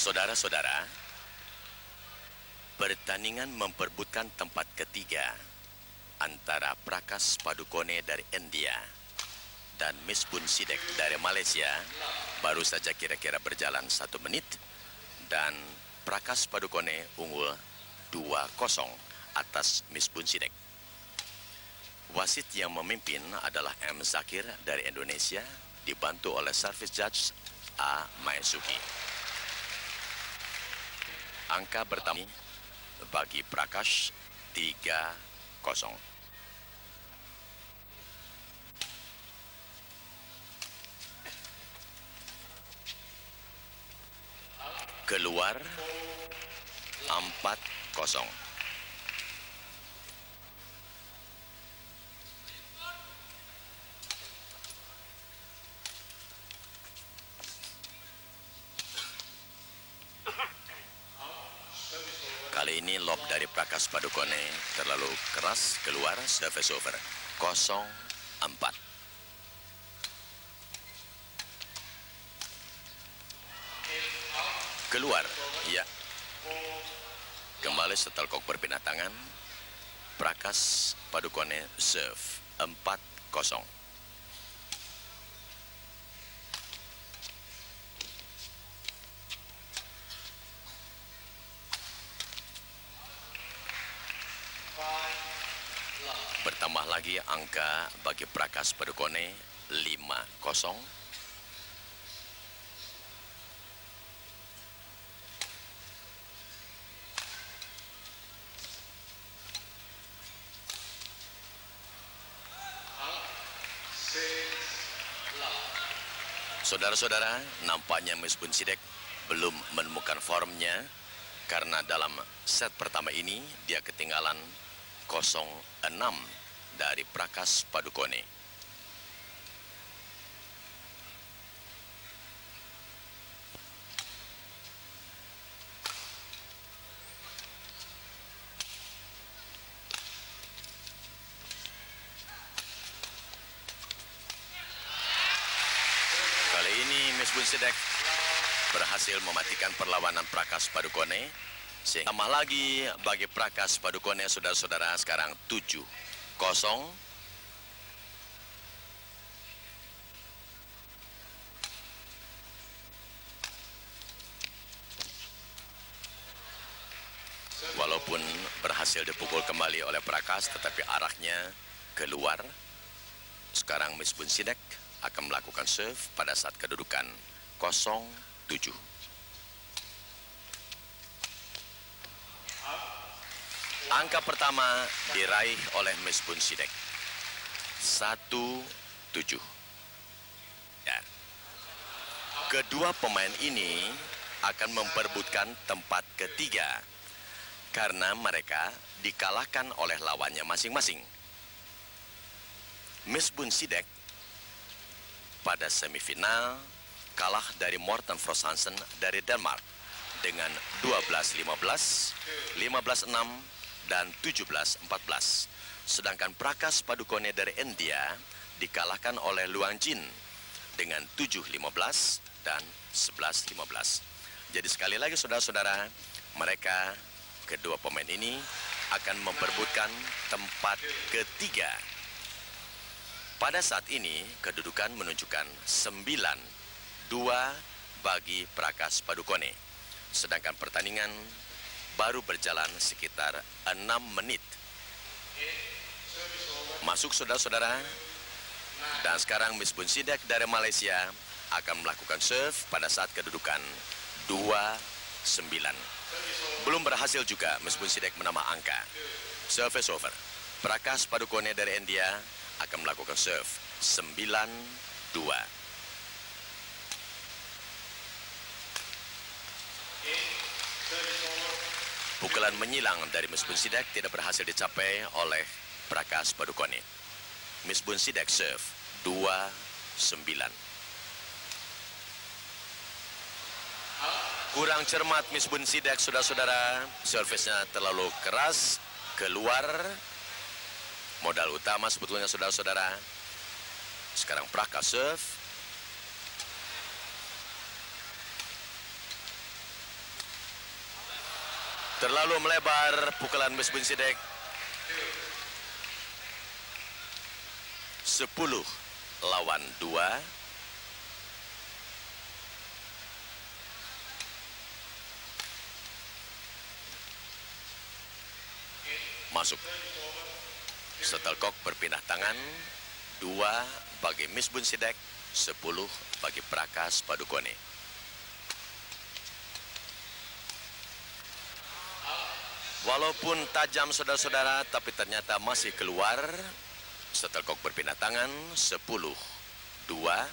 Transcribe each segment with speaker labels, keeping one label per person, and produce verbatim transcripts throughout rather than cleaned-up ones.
Speaker 1: Saudara-saudara, pertandingan memperebutkan tempat ketiga antara Prakas Padukone dari India dan Miss Bun Sidek dari Malaysia baru saja kira-kira berjalan satu menit dan Prakas Padukone unggul dua kosong atas Miss Bun Sidek. Wasit yang memimpin adalah M. Zakir dari Indonesia dibantu oleh service judge A. Maisuki. Angka pertama bagi Prakas tiga kosong. Keluar empat kosong. Kali ini lob dari Prakas Padukone terlalu keras, keluar, service over. Kosong empat. Keluar, ya. Kembali setelkok berpindah tangan. Prakas Padukone serve empat kosong. Bertambah lagi angka bagi Prakas Padukone lima kosong. Saudara-saudara, nampaknya Miss Bun Sidek belum menemukan formnya karena dalam set pertama ini dia ketinggalan kosong enam dari Prakas Padukone. Kali ini Miss Bun Sidek berhasil mematikan perlawanan Prakas Padukone. Sehingga tambah lagi bagi Prakas Padukone, saudara-saudara, sekarang tujuh kosong. Walaupun berhasil dipukul kembali oleh Prakas, tetapi arahnya keluar. Sekarang Miss Bun Sidek akan melakukan serve pada saat kedudukan kosong tujuh. Angka pertama diraih oleh Miss Bun Sidek. Satu tujuh. Ya. Kedua pemain ini akan memperebutkan tempat ketiga karena mereka dikalahkan oleh lawannya masing-masing. Miss Bun Sidek pada semifinal kalah dari Morten Frost Hansen dari Denmark dengan dua belas lima belas, lima belas enam, dan tujuh belas empat belas. Sedangkan Prakas Padukone dari India dikalahkan oleh Luang Jin dengan tujuh lima belas dan sebelas lima belas. Jadi sekali lagi saudara-saudara, mereka kedua pemain ini akan memperebutkan tempat ketiga. Pada saat ini kedudukan menunjukkan sembilan dua bagi Prakas Padukone. Sedangkan pertandingan baru berjalan sekitar enam menit. Masuk saudara-saudara. Dan sekarang Miss Bun Sidek dari Malaysia akan melakukan serve pada saat kedudukan dua sembilan. Belum berhasil juga Miss Bun Sidek menambah angka. Service over. Prakas Padukone dari India akan melakukan serve sembilan dua. Pukulan menyilang dari Miss Bun Sidek tidak berhasil dicapai oleh Prakas Padukone. Miss Bun Sidek serve dua sembilan. Kurang cermat Miss Bun Sidek, saudara-saudara. Servisnya terlalu keras, keluar. Modal utama sebetulnya saudara-saudara. Sekarang Prakas serve. Terlalu melebar pukulan Miss Bunsidek. Sepuluh lawan dua. Masuk. Shuttlecock berpindah tangan. Dua bagi Miss Bunsidek, sepuluh bagi Prakas Padukone. Walaupun tajam saudara-saudara, tapi ternyata masih keluar. Shuttlecock berpindah tangan, sepuluh dua.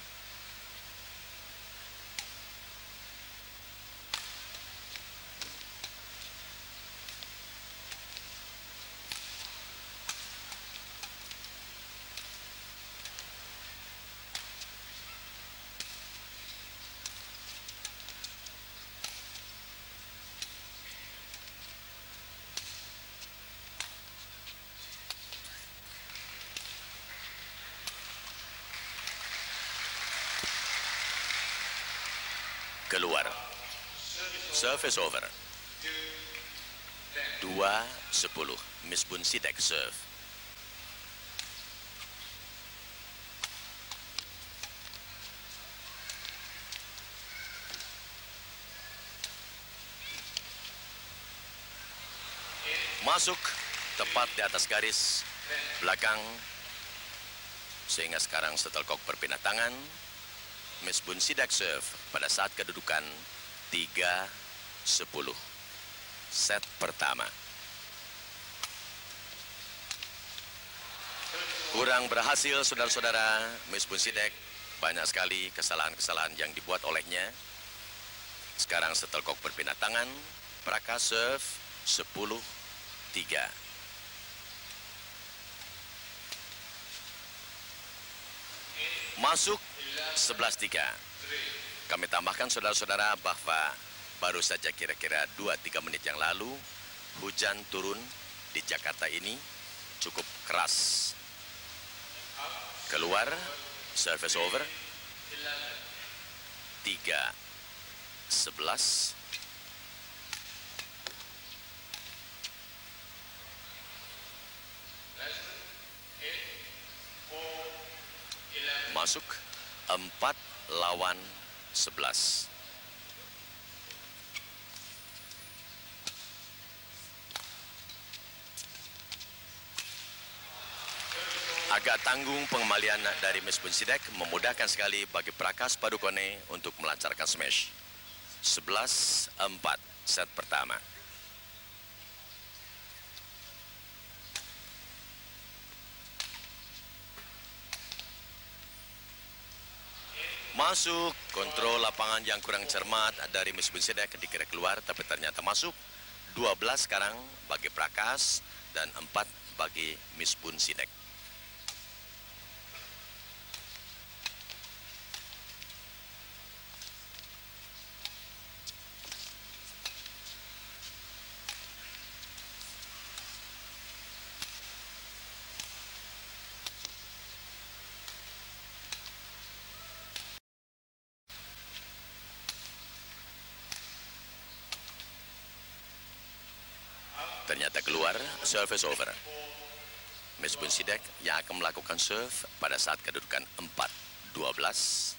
Speaker 1: Keluar. Service over. Dua sepuluh. Miss Bunsidek serve. Masuk tepat di atas garis belakang. Sehingga sekarang Shuttlecock berpindah tangan. Miss Bunsidek serve pada saat kedudukan tiga sepuluh. Set pertama. Kurang berhasil saudara-saudara. Miss Bunsidek banyak sekali kesalahan-kesalahan yang dibuat olehnya. Sekarang Shuttlecock berpindah tangan. Prakas serve sepuluh tiga. Masuk sebelas tiga. Kami tambahkan saudara-saudara bahwa baru saja kira-kira dua tiga menit yang lalu hujan turun di Jakarta ini cukup keras. Keluar, service over. tiga sebelas. Masuk empat lawan sebelas. Agak tanggung pengembalian dari Miss Bunsidek, memudahkan sekali bagi Prakas Padukone untuk melancarkan smash. sebelas empat set pertama. Masuk, kontrol lapangan yang kurang cermat dari Miss Bunsidek, dikira keluar tapi ternyata masuk. dua belas sekarang bagi Prakas dan empat bagi Miss Bunsidek. Ternyata keluar, service over. Miss Bunsidek yang akan melakukan serve pada saat kedudukan empat dua belas.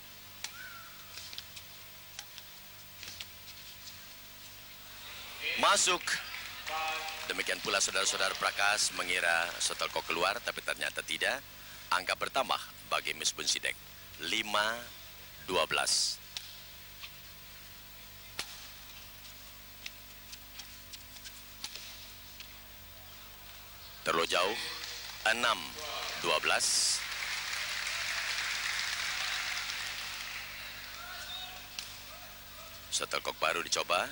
Speaker 1: Masuk. Demikian pula saudara-saudara Prakas mengira Shuttlecock keluar, tapi ternyata tidak. Angka bertambah bagi Miss Bunsidek. lima dua belas. Terlalu jauh, enam dua belas. Shuttlecock baru dicoba.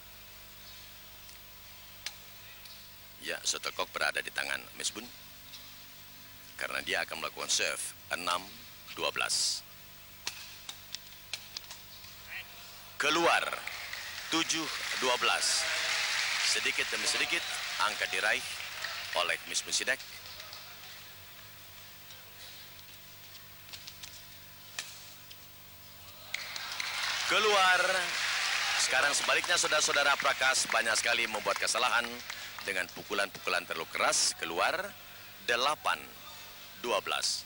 Speaker 1: Ya, Shuttlecock berada di tangan Miss Bun. Karena dia akan melakukan serve, enam dua belas. Keluar, tujuh dua belas. Sedikit demi sedikit, angka diraih oleh Miss Bunsidek. Keluar Sekarang sebaliknya saudara-saudara, Prakas banyak sekali membuat kesalahan dengan pukulan-pukulan terlalu keras, keluar delapan dua belas.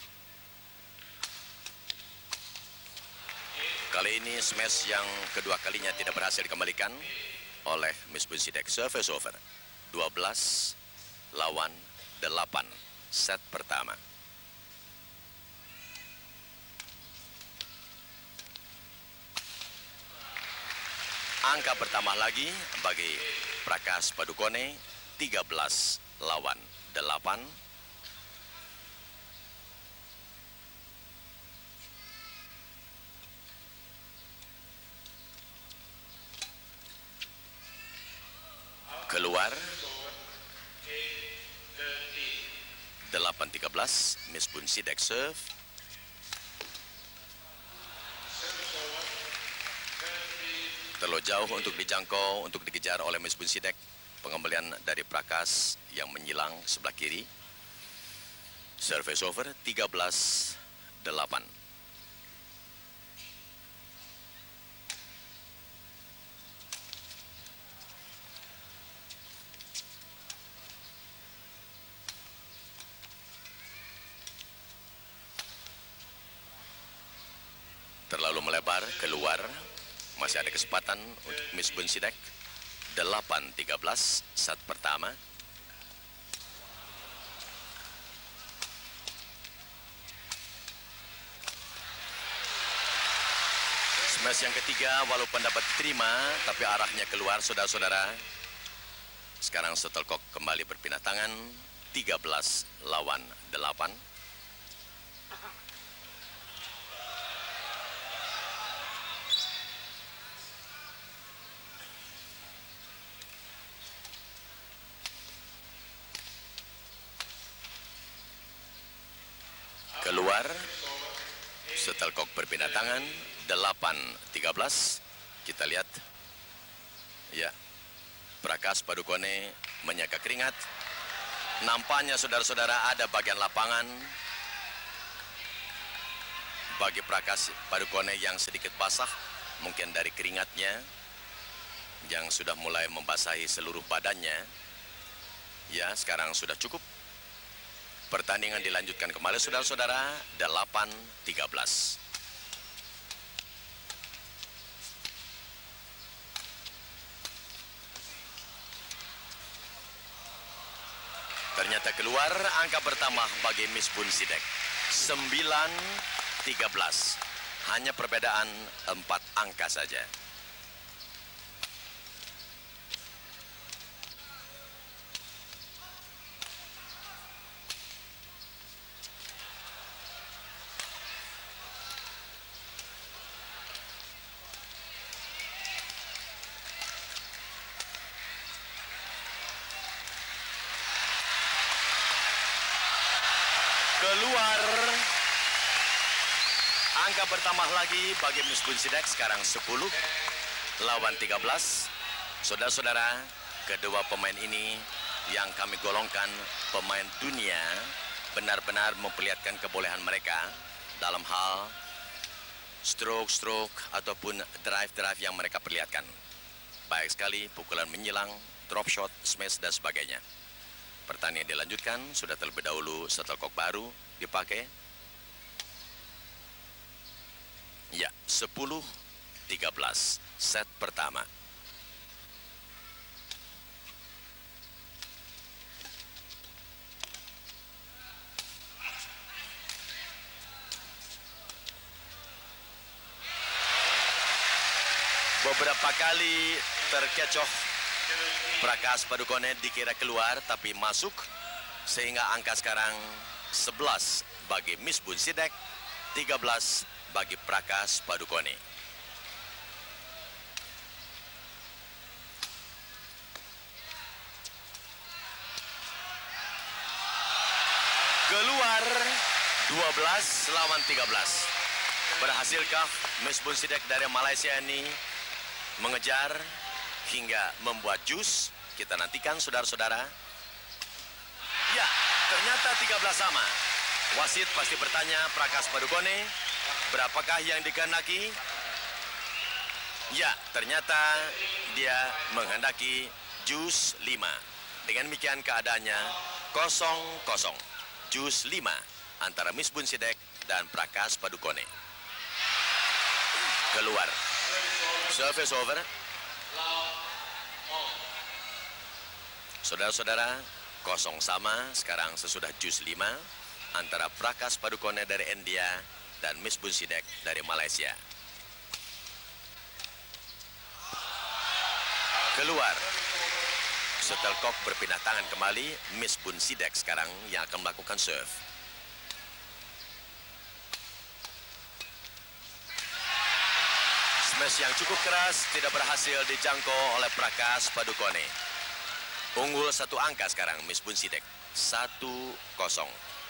Speaker 1: Kali ini smash yang kedua kalinya tidak berhasil dikembalikan oleh Miss Bunsidek. Service over. dua belas lawan delapan. Set pertama. Angka bertambah lagi bagi Prakas Padukone, tiga belas lawan delapan. Keluar delapan tiga belas. Miss Bunsidek serve. Terlalu jauh untuk dijangkau, untuk dikejar oleh Miss Bunsidek. Pengembalian dari Prakas yang menyilang sebelah kiri. Service over tiga belas delapan. Terlalu melebar, keluar. Masih ada kesempatan untuk Miss Bunsidek. delapan tiga belas set pertama. Smash yang ketiga walaupun dapat diterima, tapi arahnya keluar, saudara-saudara. Sekarang shuttlecock kembali berpindah tangan. tiga belas lawan delapan. Keluar, shuttlecock berpindah tangan, delapan tiga belas. Kita lihat, ya, Prakas Padukone menyeka keringat. Nampaknya saudara-saudara ada bagian lapangan bagi Prakas Padukone yang sedikit basah, mungkin dari keringatnya yang sudah mulai membasahi seluruh badannya. Ya, sekarang sudah cukup. Pertandingan dilanjutkan kembali saudara-saudara, delapan tiga belas. Ternyata keluar, angka bertambah bagi Miss Bunsidek. sembilan tiga belas. Hanya perbedaan empat angka saja. Keluar, angka bertambah lagi bagi Miss Bunsidek. Sekarang sepuluh lawan tiga belas. Saudara-saudara, kedua pemain ini yang kami golongkan pemain dunia benar-benar memperlihatkan kebolehan mereka dalam hal stroke-stroke ataupun drive-drive yang mereka perlihatkan. Baik sekali, pukulan menyilang, drop shot, smash, dan sebagainya. Pertandingan dilanjutkan, sudah terlebih dahulu shuttlecock baru dipakai. Ya, sepuluh tiga belas set pertama. Beberapa kali terkecoh Prakas Padukone, dikira keluar tapi masuk, sehingga angka sekarang sebelas bagi Miss Bunsidek, tiga belas bagi Prakas Padukone. Keluar, dua belas lawan tiga belas. Berhasilkah Miss Bunsidek dari Malaysia ini mengejar hingga membuat jus? Kita nantikan saudara-saudara. Ya, ternyata tiga belas sama. Wasit pasti bertanya Prakas Padukone, berapakah yang dikehendaki? Ya, ternyata dia menghendaki jus lima. Dengan demikian keadaannya kosong kosong. Jus lima antara Misbun Sidek dan Prakash Padukone. Keluar. Service over. Saudara-saudara, kosong sama sekarang sesudah jus lima antara Prakash Padukone dari India dan Misbun Sidek dari Malaysia. Keluar. Shuttlecock berpindah tangan kembali. Misbun Sidek sekarang yang akan melakukan serve. Smash yang cukup keras tidak berhasil dijangkau oleh Prakash Padukone. Unggul satu angka sekarang Misbun Sidek. Satu kosong.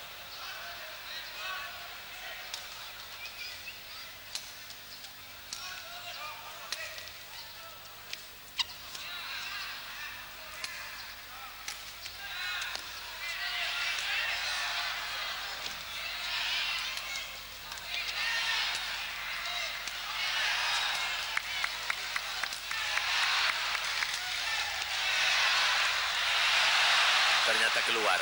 Speaker 1: Ternyata keluar.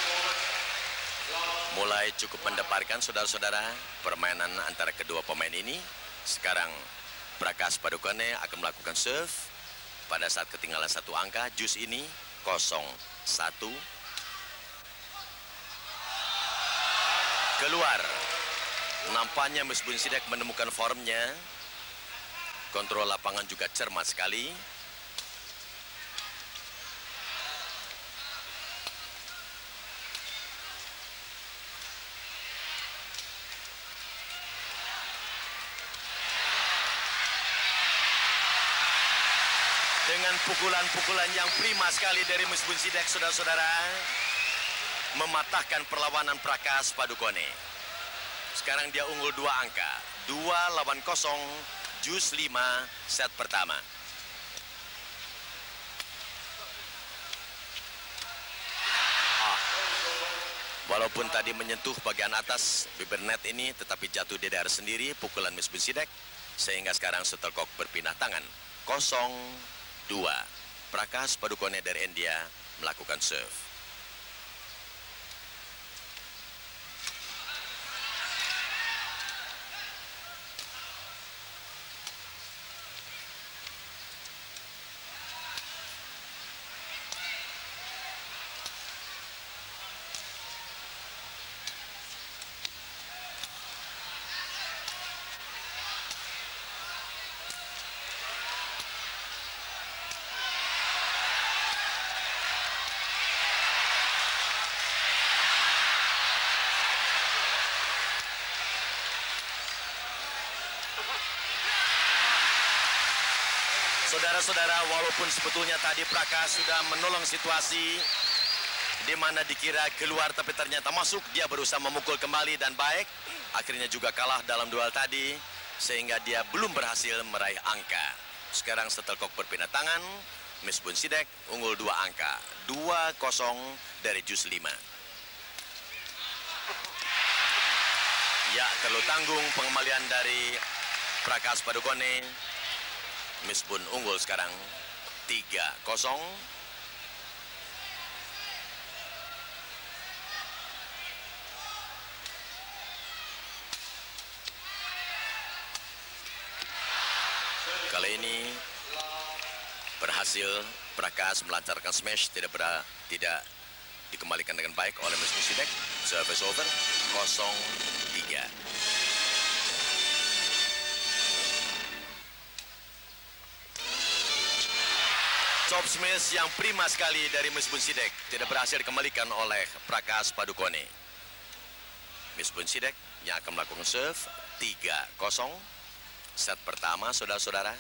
Speaker 1: Mulai cukup mendeparkan saudara-saudara permainan antara kedua pemain ini. Sekarang Prakash Padukone akan melakukan serve pada saat ketinggalan satu angka. Jus ini kosong satu. Keluar. Nampaknya Misbun Sidek menemukan formnya. Kontrol lapangan juga cermat sekali. Dengan pukulan-pukulan yang prima sekali dari Misbun Sidek, saudara-saudara, mematahkan perlawanan Prakash Padukone. Sekarang dia unggul dua angka. Dua lawan kosong, jus lima, set pertama. Ah. Walaupun tadi menyentuh bagian atas bibir net ini, tetapi jatuh di daerah sendiri pukulan Misbun Sidek, sehingga sekarang shuttlecock berpindah tangan. Kosong, dua. Prakash Padukone dari India melakukan serve. Saudara-saudara, walaupun sebetulnya tadi Prakash sudah menolong situasi di mana dikira keluar tapi ternyata masuk, dia berusaha memukul kembali dan baik. Akhirnya juga kalah dalam duel tadi sehingga dia belum berhasil meraih angka. Sekarang shuttlecock berpindah tangan, Misbun Sidek unggul dua angka, dua kosong dari jus lima. Ya, terlalu tanggung pengembalian dari Prakash Padukone. Misbun unggul sekarang tiga kosong. Kali ini berhasil Prakash melancarkan smash, tidak ber, tidak dikembalikan dengan baik oleh Misbun Sidek. Service over, kosong tiga. Chop smash yang prima sekali dari Misbun Sidek tidak berhasil dikembalikan oleh Prakash Padukone. Misbun Sidek yang akan melakukan serve tiga kosong. Set pertama, saudara-saudara.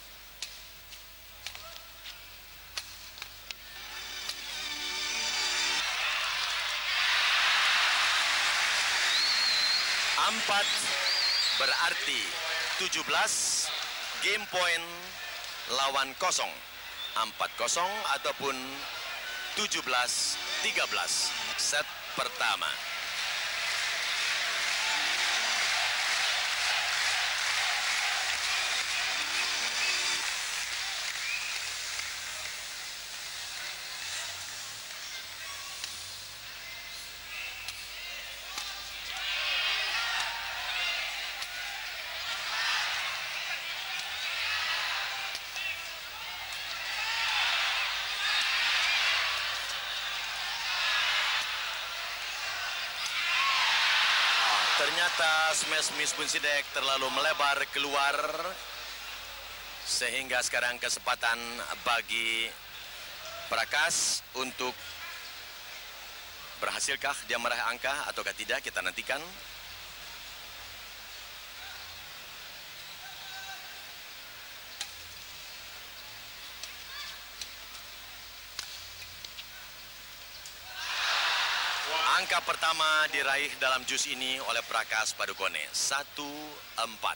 Speaker 1: Empat berarti tujuh belas, game point lawan kosong. Empat kosong ataupun tujuh belas tiga belas set pertama. Ternyata smash Miss Bunsidek terlalu melebar keluar, sehingga sekarang kesempatan bagi Prakas untuk berhasilkah dia meraih angka ataukah tidak, kita nantikan. Angka pertama diraih dalam jus ini oleh Prakas Padukone, satu empat.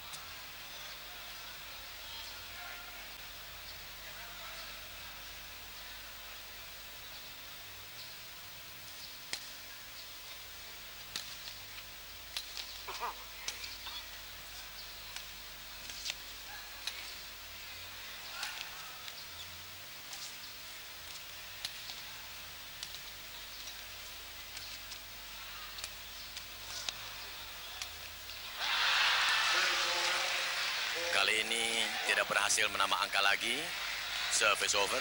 Speaker 1: Kali ini tidak berhasil menambah angka lagi. Service over.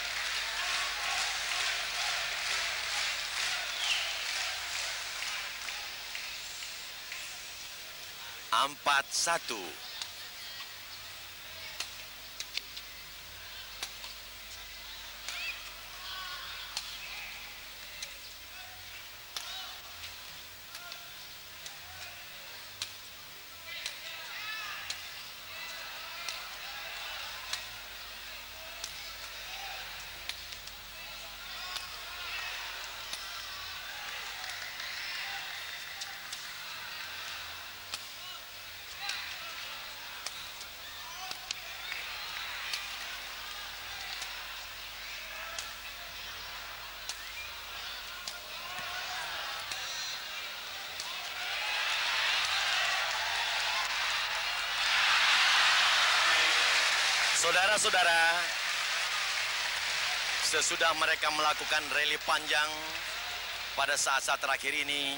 Speaker 1: Empat satu. Saudara-saudara, sesudah mereka melakukan rally panjang pada saat-saat terakhir ini,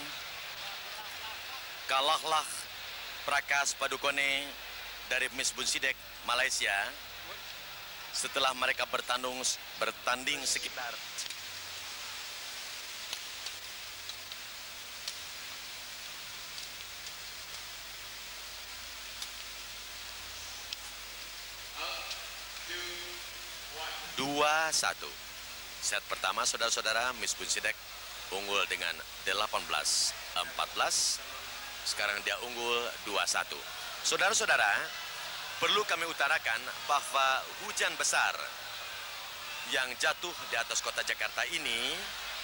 Speaker 1: kalahlah Prakas Padukone dari Miss Bunsidek Malaysia setelah mereka bertanding bertanding sekitar dua satu. Set pertama, saudara-saudara, Miss Bunsidek unggul dengan delapan belas empat belas. Sekarang dia unggul dua satu. Saudara-saudara, perlu kami utarakan bahwa hujan besar yang jatuh di atas kota Jakarta ini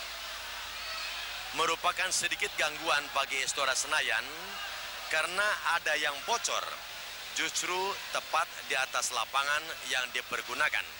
Speaker 1: merupakan sedikit gangguan bagi Istora Senayan karena ada yang bocor justru tepat di atas lapangan yang dipergunakan.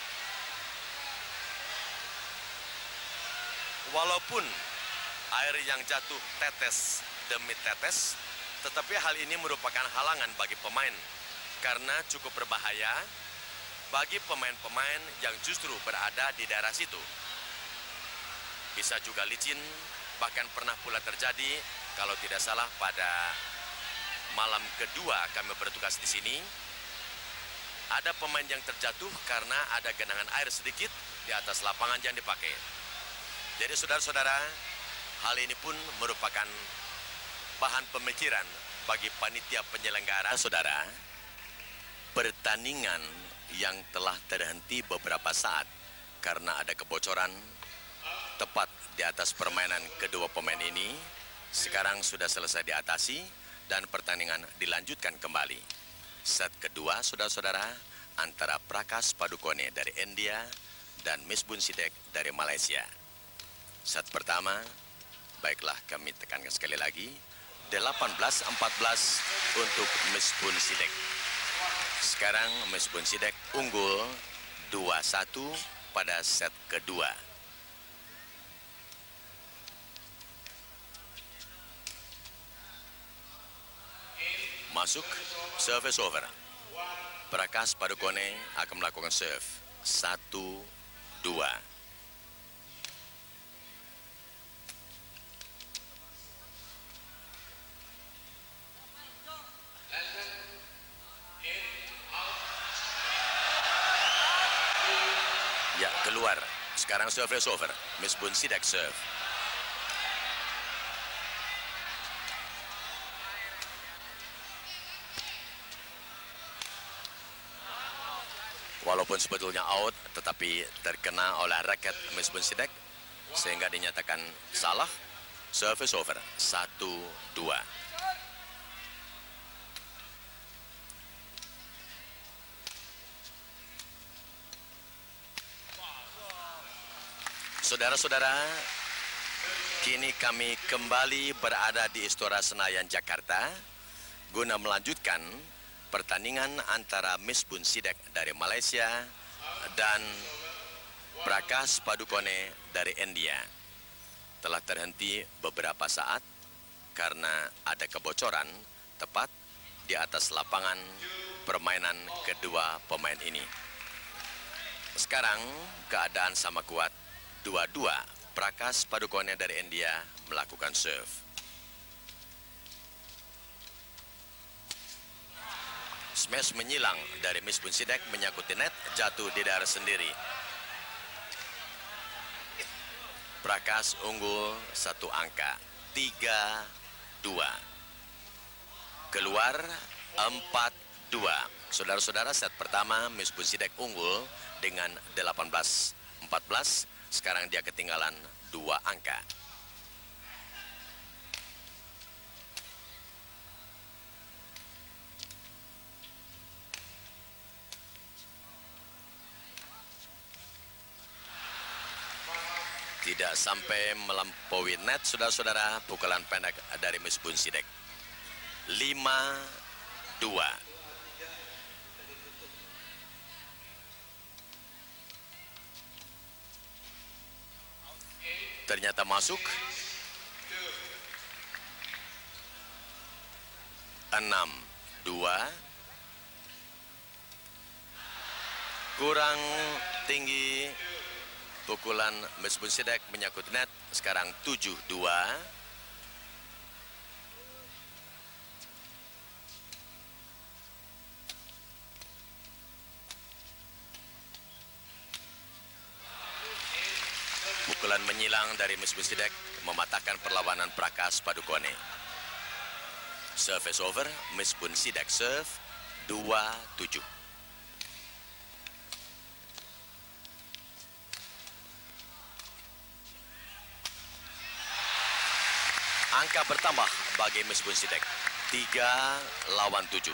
Speaker 1: Walaupun air yang jatuh tetes demi tetes, tetapi hal ini merupakan halangan bagi pemain karena cukup berbahaya bagi pemain-pemain yang justru berada di daerah situ. Bisa juga licin, bahkan pernah pula terjadi kalau tidak salah pada malam kedua kami bertugas di sini, ada pemain yang terjatuh karena ada genangan air sedikit di atas lapangan yang dipakai. Jadi saudara-saudara, hal ini pun merupakan bahan pemikiran bagi panitia penyelenggara. Saudara, pertandingan yang telah terhenti beberapa saat karena ada kebocoran tepat di atas permainan kedua pemain ini, sekarang sudah selesai diatasi dan pertandingan dilanjutkan kembali. Set kedua, saudara-saudara, antara Prakas Padukone dari India dan Miss Bunsidek dari Malaysia. Set pertama, baiklah kami tekankan sekali lagi, delapan belas empat belas untuk Miss Bunsidek. Sekarang Miss Bunsidek unggul dua satu pada set kedua. Masuk, service over. Prakas Padukone akan melakukan serve. Satu, dua. Ya, keluar. Sekarang service over. Miss Bunsidek serve. walaupun sebetulnya out, tetapi terkena oleh raket Misbun Sidek sehingga dinyatakan salah. Service over, satu dua. Saudara-saudara, kini kami kembali berada di Istora Senayan, Jakarta, guna melanjutkan pertandingan antara Misbun Sidek dari Malaysia dan Prakash Padukone dari India. Telah terhenti beberapa saat karena ada kebocoran tepat di atas lapangan permainan kedua pemain ini. Sekarang keadaan sama kuat, dua-dua. Prakash Padukone dari India melakukan serve. Smash menyilang dari Misbun Sidek menyakuti net, jatuh di daerah sendiri. Prakash unggul satu angka, tiga dua. Keluar empat dua. Saudara-saudara, set pertama Misbun Sidek unggul dengan delapan belas empat belas. Sekarang dia ketinggalan dua angka. Tidak sampai melampaui net, saudara-saudara, pukulan pendek dari Misbun Sidek. lima dua. Ternyata masuk. enam dua. Kurang tinggi pukulan Misbun Sidek menyangkut net. Sekarang tujuh dua. Pukulan menyilang dari Misbun Sidek mematahkan perlawanan Prakash Padukone. Service over, Misbun Sidek serve dua tujuh. Angka bertambah bagi Misbun Sidek, tiga lawan tujuh.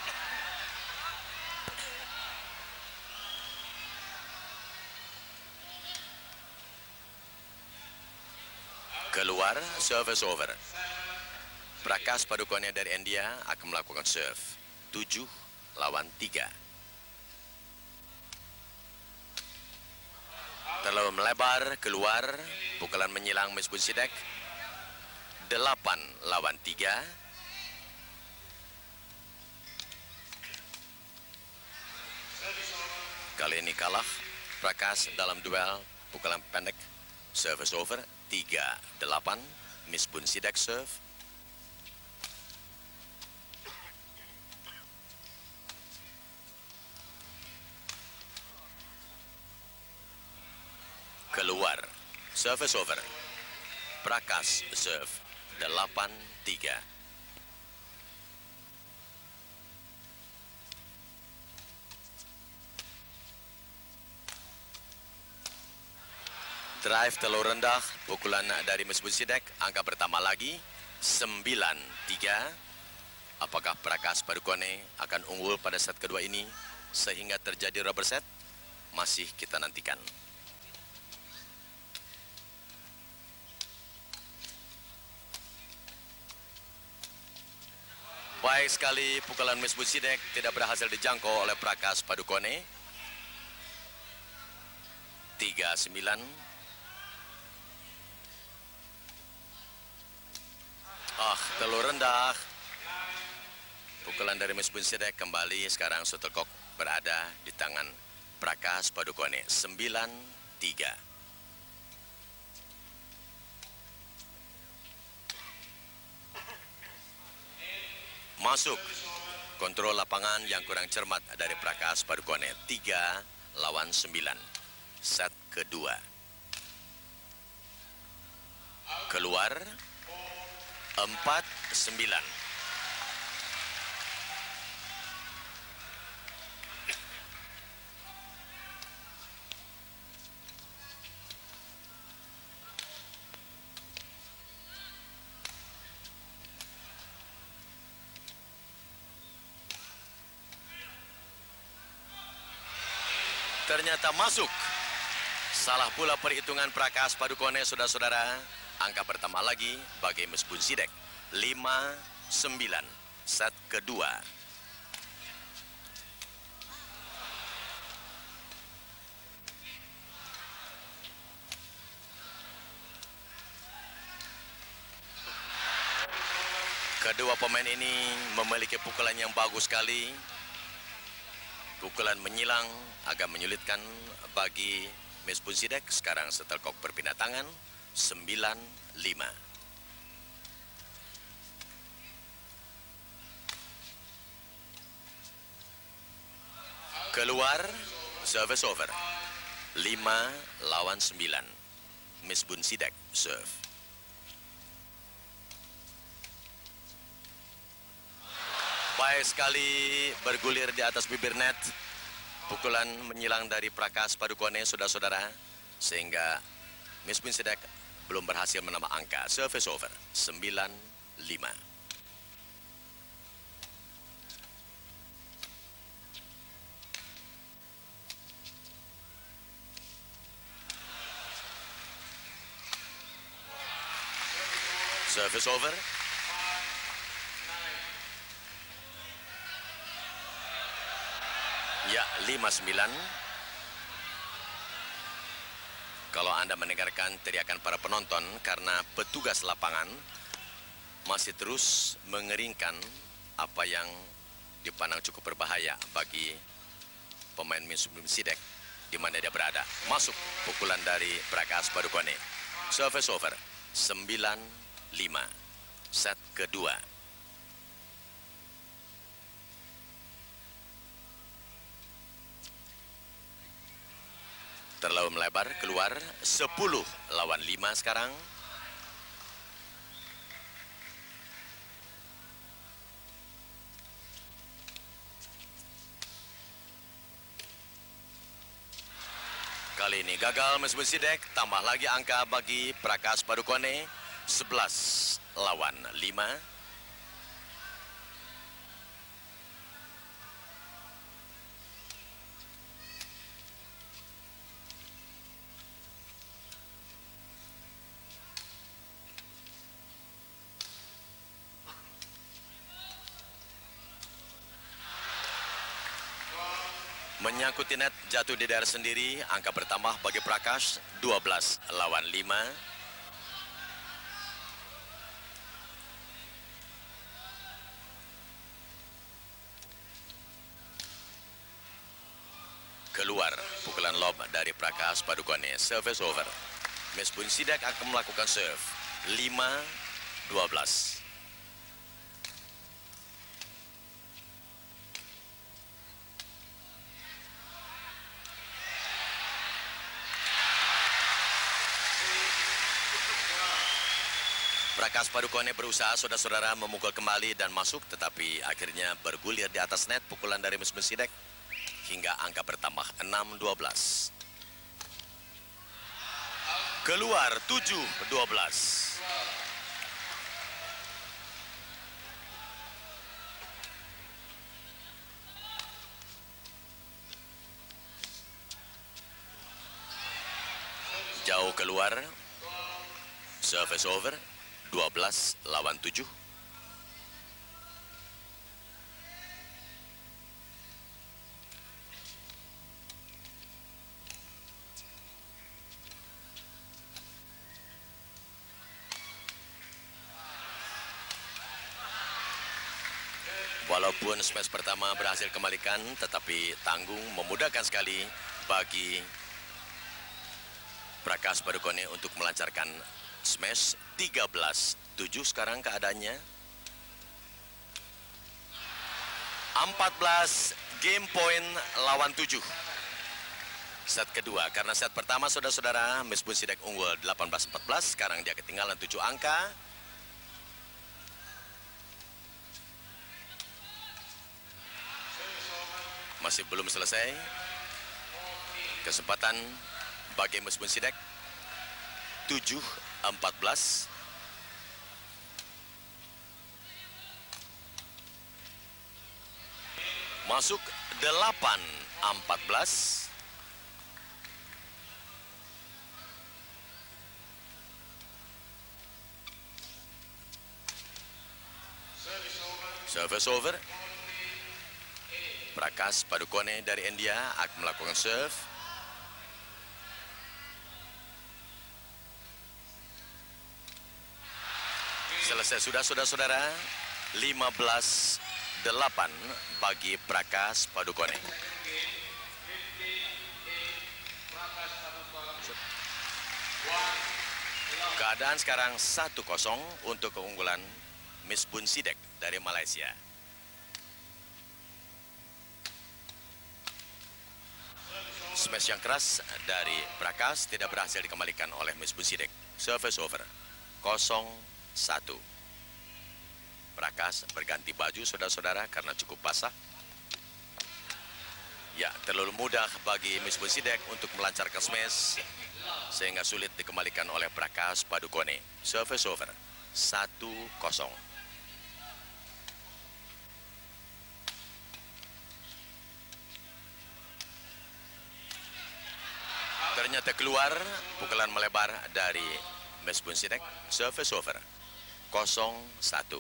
Speaker 1: Keluar, service over. Prakash Padukone dari India akan melakukan serve, tujuh lawan tiga. Terlalu melebar, keluar, pukulan menyilang Misbun Sidek, delapan lawan tiga. Kali ini kalah Prakash dalam duel pukulan pendek. Service over, tiga delapan. Misbun Sidek serve. Keluar, service over. Prakash serve, delapan tiga. Drive terlalu rendah, pukulan dari Misbun Sidek, angka bertambah lagi, sembilan tiga. Apakah Prakash Padukone akan unggul pada set kedua ini sehingga terjadi rubber set? Masih kita nantikan. Baik sekali, pukulan Misbun Sidek tidak berhasil dijangkau oleh Prakash Padukone. tiga sembilan. Ah, terlalu rendah. Pukulan dari Misbun Sidek kembali, sekarang shuttlecock berada di tangan Prakash Padukone, sembilan tiga. Masuk. Kontrol lapangan yang kurang cermat dari Prakash Padukone, tiga lawan sembilan. Set kedua. Keluar, empat sembilan. Ternyata masuk. Salah pula perhitungan Prakas Padukone, saudara-saudara. Angka pertama lagi bagi Miss Bunsidek. lima sembilan. Set kedua. Kedua pemain ini memiliki pukulan yang bagus sekali. Pukulan menyilang agak menyulitkan bagi Miss Bunsidek. Sekarang setelkok berpindah tangan. sembilan lima. Keluar, service over. lima lawan sembilan. Miss Bunsidek serve. Baik sekali bergulir di atas bibir net. Pukulan menyilang dari Prakas Padukone, saudara-saudara. Sehingga Miss Bunsidek belum berhasil menambah angka. Service over. sembilan lima. Service over. Ya, lima sembilan. Kalau Anda mendengarkan teriakan para penonton karena petugas lapangan masih terus mengeringkan apa yang dipandang cukup berbahaya bagi pemain Miss Bunsidek di mana dia berada. Masuk pukulan dari Prakas Padukone. Service over. sembilan lima. Set kedua. Terlalu melebar, keluar. sepuluh lawan lima sekarang. Kali ini gagal Miss Bunsidek. Tambah lagi angka bagi Prakas Padukone. sebelas lawan lima. Menyangkuti net, jatuh di daerah sendiri. Angka bertambah bagi Prakas. dua belas lawan lima. Keluar pukulan lob dari Prakas Padukone. Service over. Miss Bunsidek akan melakukan serve. lima dua belas. Prakas Padukone berusaha, saudara-saudara, memukul kembali dan masuk, tetapi akhirnya bergulir di atas net pukulan dari Miss Bunsidek hingga angka bertambah enam dua belas. Keluar tujuh dua belas. Jauh keluar. Service over. dua belas lawan tujuh. Walaupun smash pertama berhasil kembalikan, tetapi tanggung memudahkan sekali bagi Prakas Padukone untuk melancarkan smash. Tiga belas tujuh sekarang keadaannya. empat belas game point lawan tujuh. Set kedua, karena set pertama saudara-saudara Miss Bunsidek unggul delapan belas empat belas, sekarang dia ketinggalan tujuh angka. Masih belum selesai. Kesempatan bagi Miss Bunsidek. tujuh empat belas. Masuk delapan empat belas. Service over. Prakash Padukone dari India akan melakukan serve. Selesai sudah saudara-saudara. lima belas delapan bagi Prakash Padukone. Keadaan sekarang satu kosong untuk keunggulan Misbun Sidek dari Malaysia. Smash yang keras dari Prakash tidak berhasil dikembalikan oleh Misbun Sidek. Service over. kosong satu. Prakash berganti baju saudara-saudara karena cukup basah. Ya, terlalu mudah bagi Misbun Sidek untuk melancarkan smash sehingga sulit dikembalikan oleh Prakash Padukone. Service over. satu kosong. Ternyata keluar pukulan melebar dari Misbun Sidek. Service over. kosong satu.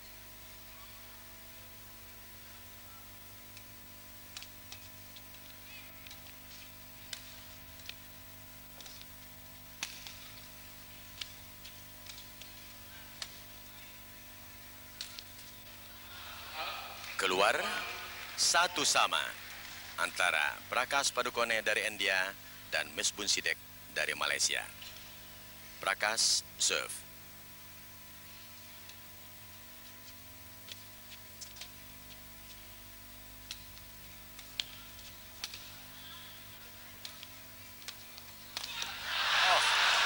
Speaker 1: Keluar satu sama antara Prakash Padukone dari India dan Misbun Sidek dari Malaysia. Prakash serve. Oh.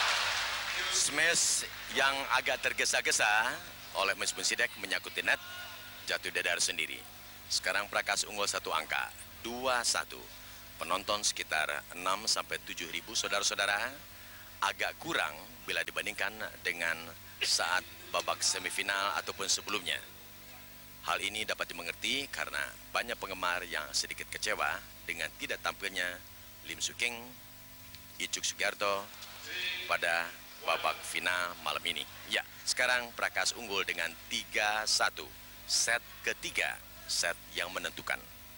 Speaker 1: Smash yang agak tergesa-gesa oleh Misbun Sidek menyakuti net. Jatuh dadar sendiri. Sekarang Prakash unggul satu angka, dua satu. Penonton sekitar enam sampai tujuh ribu saudara-saudara. Agak kurang bila dibandingkan dengan saat babak semifinal ataupun sebelumnya. Hal ini dapat dimengerti karena banyak penggemar yang sedikit kecewa dengan tidak tampilnya Lim Soo King, Icuk Sugiarto pada babak final malam ini. Ya, sekarang Prakash unggul dengan tiga satu. Set ketiga, set yang menentukan.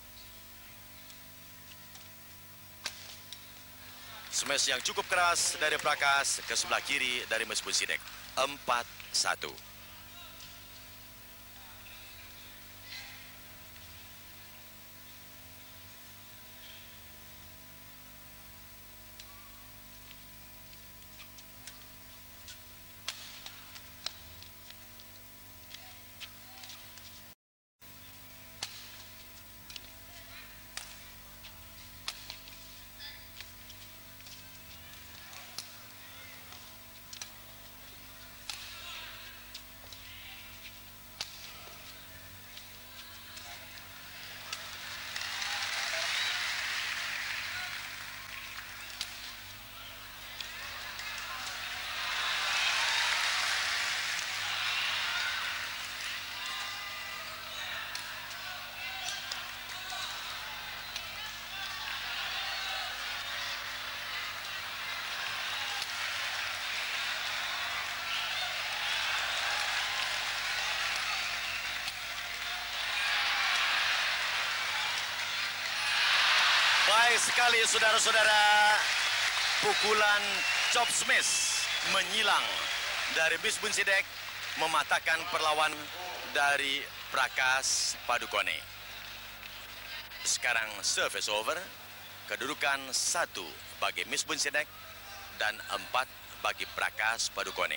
Speaker 1: Smash yang cukup keras dari Prakash ke sebelah kiri dari Misbun Sidek. empat satu. Baik sekali saudara-saudara, pukulan chop smash menyilang dari Misbun Sidek mematahkan perlawan dari Prakash Padukone. Sekarang service over, kedudukan satu bagi Misbun Sidek dan empat bagi Prakash Padukone.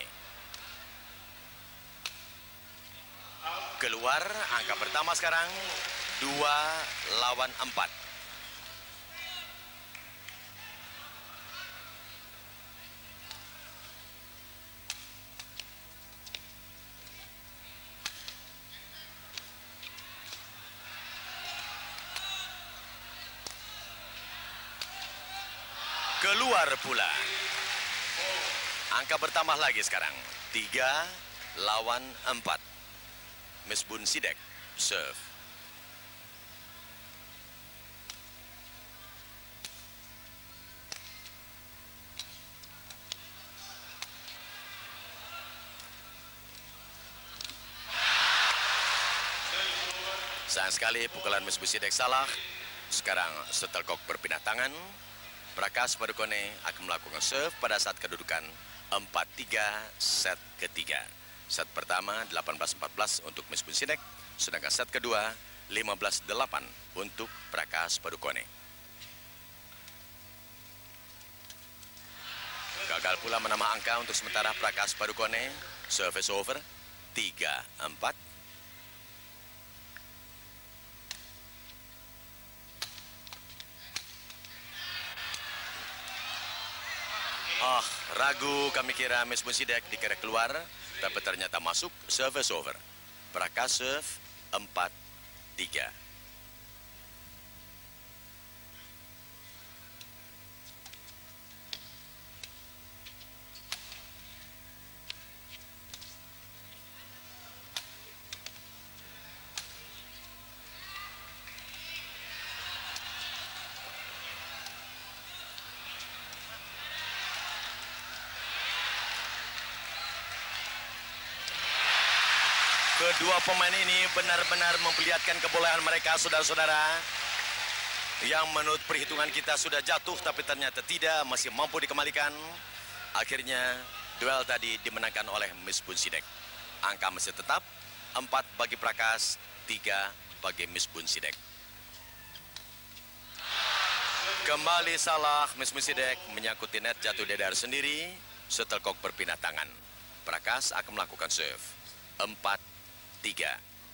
Speaker 1: Keluar angka pertama sekarang, dua lawan empat. Keluar pula. Angka bertambah lagi sekarang. Tiga lawan empat. Misbun Sidek serve. Sayang sekali pukulan Miss Busidek salah. Sekarang shuttlecock berpindah tangan. Prakash Padukone akan melakukan serve pada saat kedudukan empat tiga set ketiga. Set pertama delapan belas empat belas untuk Miss Busidek, sedangkan set kedua lima belas delapan untuk Prakash Padukone. Gagal pula menambah angka untuk sementara Prakash Padukone. Service over tiga empat. Ah, ragu kami kira Miss Busidek dikira keluar, tapi ternyata masuk. Service over. Prakash serve empat tiga. Kedua pemain ini benar-benar memperlihatkan kebolehan mereka, saudara-saudara. Yang menurut perhitungan kita sudah jatuh, tapi ternyata tidak, masih mampu dikembalikan. Akhirnya, duel tadi dimenangkan oleh Miss Busidek. Angka masih tetap, empat bagi Prakash, tiga bagi Miss Busidek. Kembali salah, Miss Busidek menyangkuti net, jatuh di daerah sendiri. Shuttlecock berpindah tangan. Prakash akan melakukan serve. empat tiga.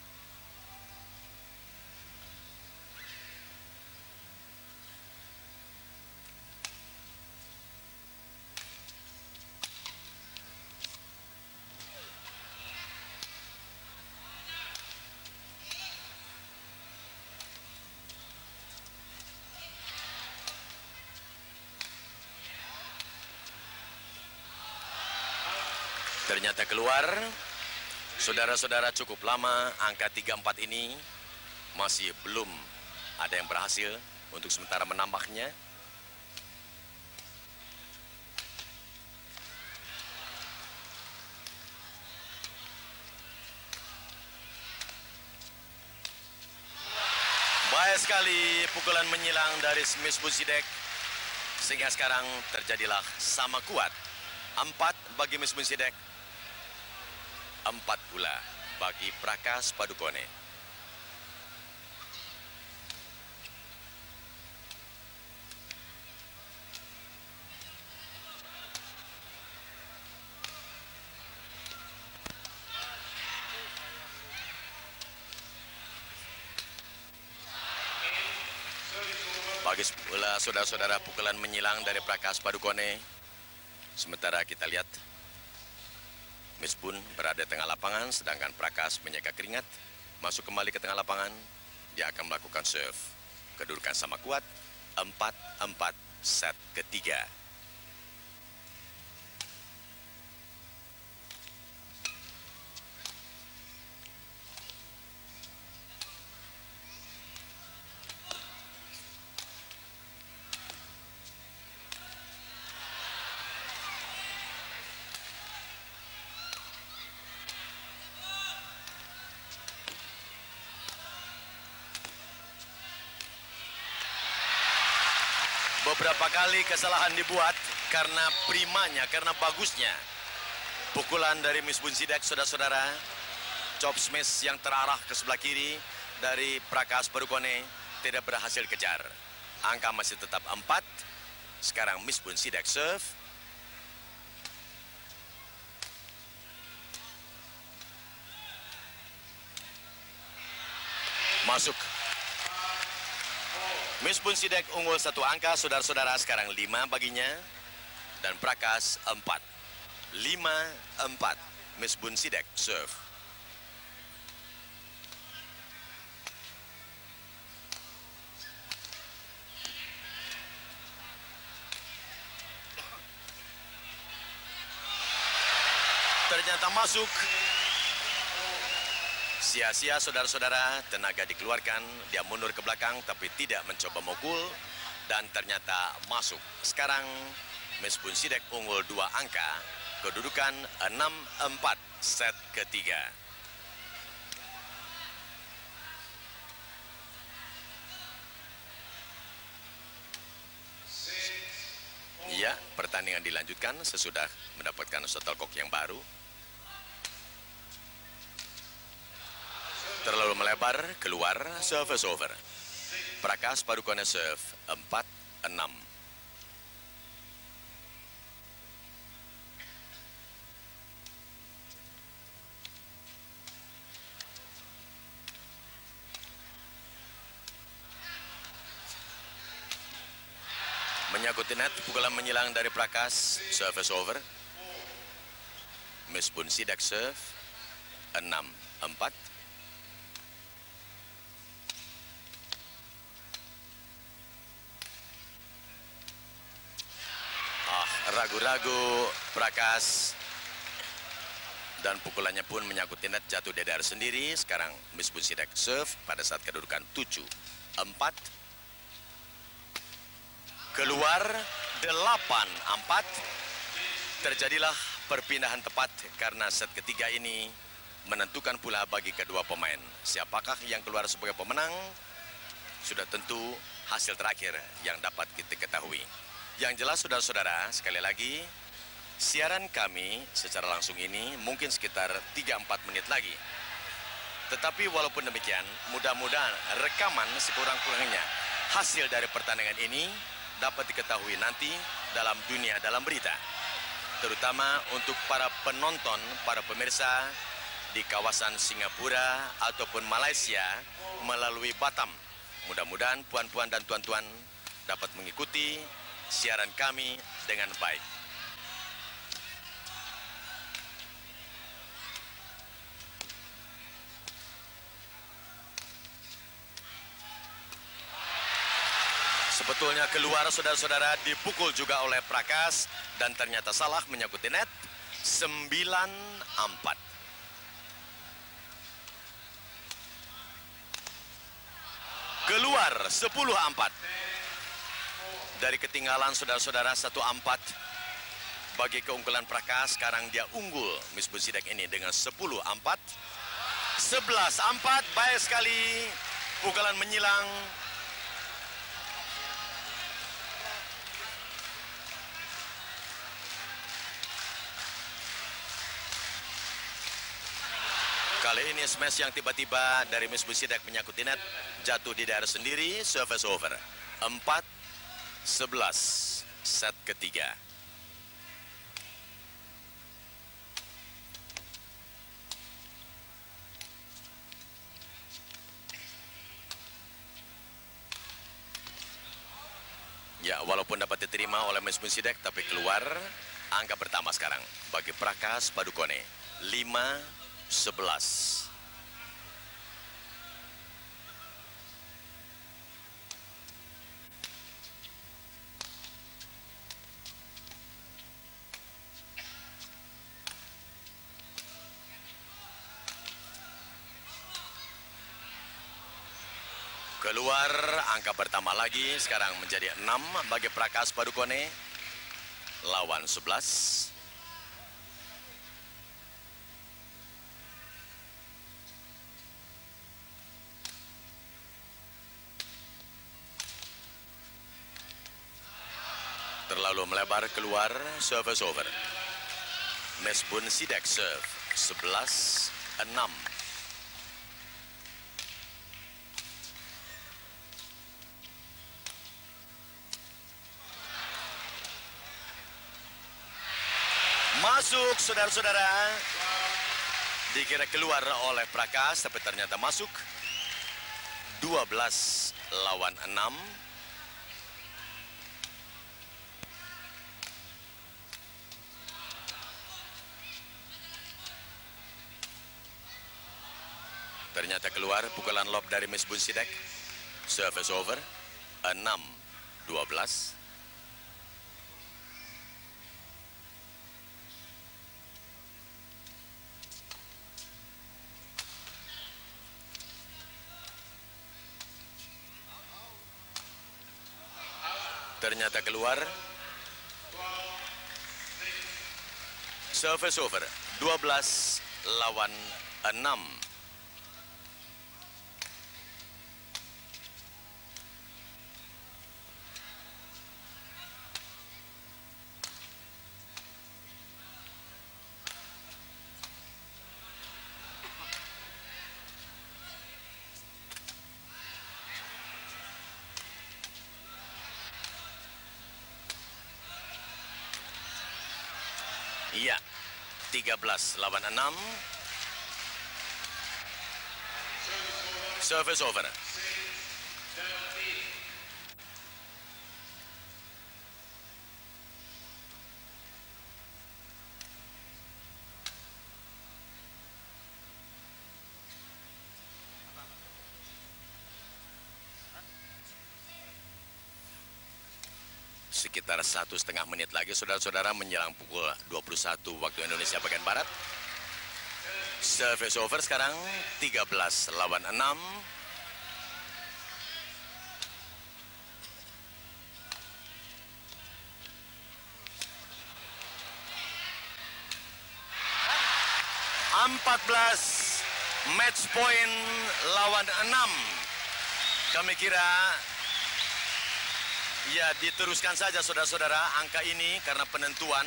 Speaker 1: Ternyata keluar. Saudara-saudara, cukup lama angka tiga empat ini masih belum ada yang berhasil untuk sementara menambahnya. Baik sekali pukulan menyilang dari Miss Busidek, sehingga sekarang terjadilah sama kuat. Empat bagi Miss Busidek, empat pula bagi Prakash Padukone. Bagi pula saudara-saudara pukulan menyilang dari Prakash Padukone. Sementara kita lihat Miss Bun berada di tengah lapangan, sedangkan Prakash menjaga keringat. Masuk kembali ke tengah lapangan, dia akan melakukan serve. Kedudukan sama kuat, empat empat set ketiga. Beberapa kali kesalahan dibuat karena primanya, karena bagusnya pukulan dari Miss Busidek, saudara-saudara. Chop smash yang terarah ke sebelah kiri dari Prakash Padukone tidak berhasil kejar. Angka masih tetap empat. Sekarang Miss Busidek serve. Masuk. Miss Busidek unggul satu angka, saudara-saudara. Sekarang lima baginya. Dan Prakash empat. Lima empat. Miss Busidek serve. Ternyata masuk. Sia-sia, saudara-saudara, tenaga dikeluarkan, dia mundur ke belakang tapi tidak mencoba mukul dan ternyata masuk. Sekarang Miss Busidek unggul dua angka, kedudukan enam empat set ketiga. Pertandingan dilanjutkan sesudah mendapatkan shuttlecock yang baru. Terlalu melebar, keluar, service over. Prakas Padukone serve empat enam. Menyakuti net, pukulan menyilang dari Prakas, service over. Miss Bunsidak serve enam empat. Ah, ragu-ragu Prakas. Dan pukulannya pun menyakuti net, jatuh di daerah sendiri. Sekarang Miss Bunsidak serve pada saat kedudukan tujuh empat. Keluar delapan empat. Terjadilah perpindahan tepat karena set ketiga ini menentukan pula bagi kedua pemain. Siapakah yang keluar sebagai pemenang? Sudah tentu hasil terakhir yang dapat kita ketahui. Yang jelas saudara-saudara, sekali lagi, siaran kami secara langsung ini mungkin sekitar tiga empat menit lagi. Tetapi walaupun demikian, mudah-mudahan rekaman sekurang-kurangnya hasil dari pertandingan ini dapat diketahui nanti dalam dunia dalam berita, terutama untuk para penonton, para pemirsa di kawasan Singapura ataupun Malaysia melalui Batam. Mudah-mudahan puan-puan dan tuan-tuan dapat mengikuti siaran kami dengan baik. Sebetulnya keluar saudara-saudara, dipukul juga oleh Prakas dan ternyata salah menyakuti net. sembilan empat. Keluar sepuluh empat. Dari ketinggalan saudara-saudara satu empat bagi keunggulan Prakas, sekarang dia unggul Miss Bunsidak ini dengan sepuluh empat. sebelas empat, baik sekali pukulan menyilang. Kali ini smash yang tiba-tiba dari Miss Bunsidak menyakuti net, jatuh di daerah sendiri, service over. empat sebelas set ketiga. Ya, walaupun dapat diterima oleh Miss Bunsidak, tapi keluar angka pertama sekarang bagi Prakas Padukone. lima sebelas. Keluar angka pertama lagi, sekarang menjadi enam bagi Prakas Padukone lawan sebelas. Terlalu melebar, keluar, service over. Miss Bunsidak serve sebelas enam. Masuk saudara-saudara. Dikira keluar oleh Prakas, tapi ternyata masuk. dua belas lawan enam. Ternyata keluar pukulan lob dari Miss Bunsidak. Service over. enam dua belas. Ternyata keluar. Service over. dua belas lawan enam. Iya, tiga belas lawan enam. Service over. Sekitar satu setengah menit lagi, saudara-saudara, menjelang pukul dua puluh satu waktu Indonesia bagian Barat. Service over sekarang, tiga belas lawan enam. empat belas match point lawan enam. Kami kira ya diteruskan saja saudara-saudara angka ini karena penentuan.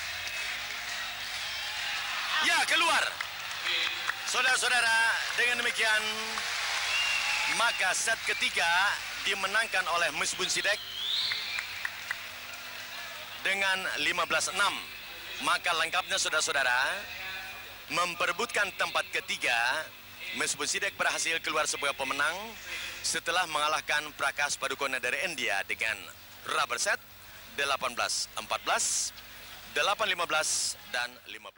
Speaker 1: Ya, keluar. Saudara-saudara, dengan demikian maka set ketiga dimenangkan oleh Misbun Sidek dengan lima belas enam. Maka lengkapnya saudara-saudara, memperebutkan tempat ketiga, Misbun Sidek berhasil keluar sebagai pemenang setelah mengalahkan Prakash Padukone dari India dengan rubber set delapan belas empat belas, delapan lima belas, dan lima belas.